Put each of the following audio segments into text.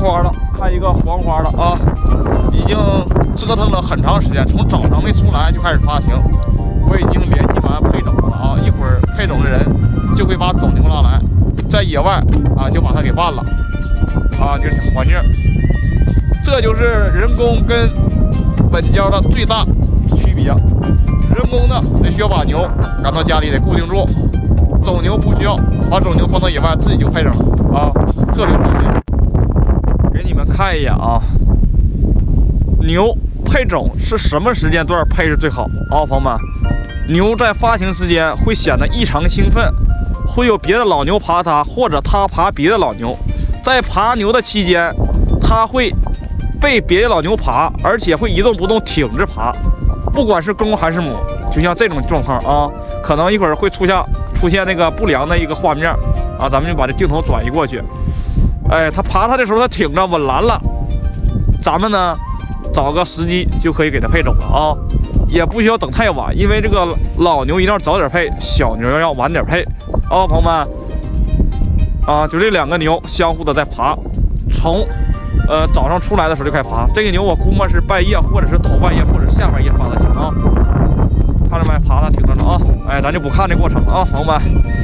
花的，还有一个黄花的啊，已经折腾了很长时间，从早上没出来就开始发情。我已经联系完配种了啊，一会儿配种的人就会把种牛拉来，在野外啊就把它给办了啊，就是环境。这就是人工跟本家的最大区别。人工的得需要把牛赶到家里得固定住，种牛不需要，把种牛放到野外自己就配上了啊，特别方便。给你们看一眼啊，牛配种是什么时间段配是最好啊，朋友们？牛在发情时间会显得异常兴奋，会有别的老牛爬它，或者它爬别的老牛。在爬牛的期间，它会被别的老牛爬，而且会一动不动挺着爬，不管是公还是母。就像这种状况啊，可能一会儿会出现那个不良的一个画面啊，咱们就把这镜头转移过去。哎，它爬它的时候，它挺着稳蓝了，咱们呢找个时机就可以给它配种了啊。也不需要等太晚，因为这个老牛一定要早点配，小牛要晚点配啊，朋友们啊，就这两个牛相互的在爬，从早上出来的时候就开始爬。这个牛我估摸是半夜或者是头半夜或者是下半夜发的情啊，看着没？爬它挺着呢啊，哎，咱就不看这过程了啊，朋友们。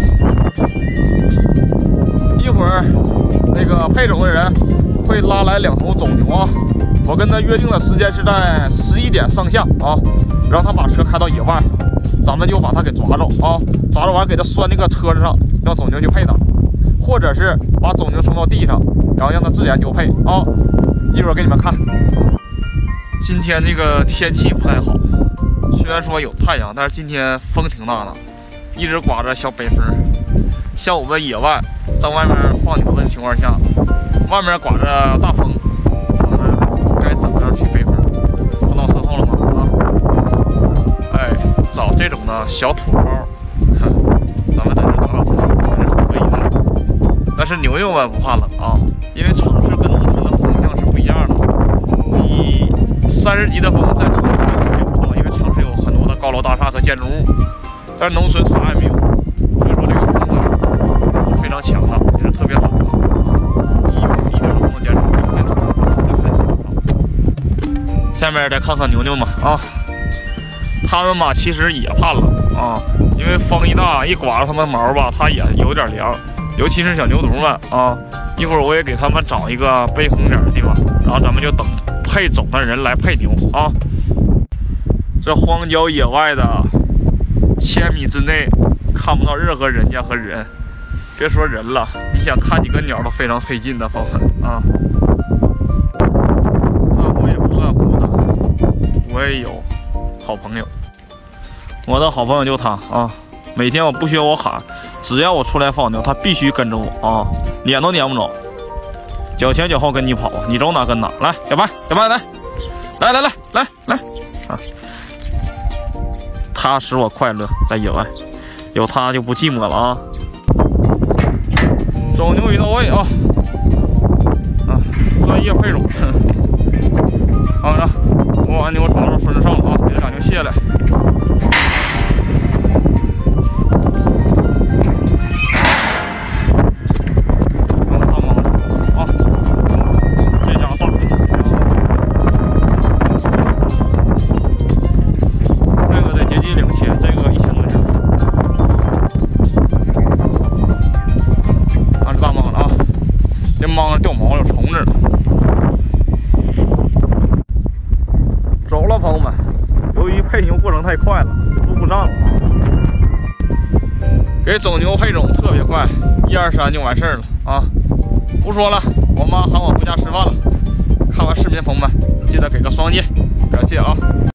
一会儿那个配种的人会拉来2头种牛啊。我跟他约定的时间是在11点上下啊，让他把车开到野外，咱们就把他给抓着啊，抓着完给他拴那个车子上，让种牛去配它，或者是把种牛送到地上，然后让它自然就配啊。一会儿给你们看。今天这个天气不太好，虽然说有太阳，但是今天风挺大的，一直刮着小北风。像我们野外在外面放牛的情况下，外面刮着大风。该怎么样去背风？不到4号了吗？啊，哎，找这种的小土包，咱们在这打风还是很可以的。但是牛友们不怕冷啊，因为城市跟农村的风向是不一样的。你30级的风在城市感觉不到，因为城市有很多的高楼大厦和建筑物，但是农村啥也没有，所以说这个风啊是非常强的，也是特别冷的。一点都不能接受。下面再看看牛牛们啊，它们吧其实也怕冷啊，因为风一大一刮着它们毛吧，它也有点凉，尤其是小牛犊们啊。一会儿我也给他们找一个背风点的地方，然后咱们就等配种的人来配牛啊。这荒郊野外的1000米之内看不到任何人家和人，别说人了，你想看几个鸟都非常费劲的，朋友们啊。我也有好朋友，我的好朋友就他啊，每天我不需要我喊，只要我出来放牛，他必须跟着我啊，撵都撵不着，脚前脚后跟你跑，你走哪跟哪。来，小白来啊！他使我快乐，在野外有他就不寂寞了啊。种牛已到位啊，专业配种。看着，我把牛从这顺着上了啊，给这俩牛卸来。用它们啊，这家伙大，这个得接近2000，这个1000多斤。看这大蟒了啊，这蟒上掉毛有虫子了。走了，朋友们，由于配牛过程太快了，录不上了。给种牛配种特别快，1、2、3就完事儿了啊！不说了，我妈喊我回家吃饭了。看完视频的朋友们，记得给个双击，感谢啊！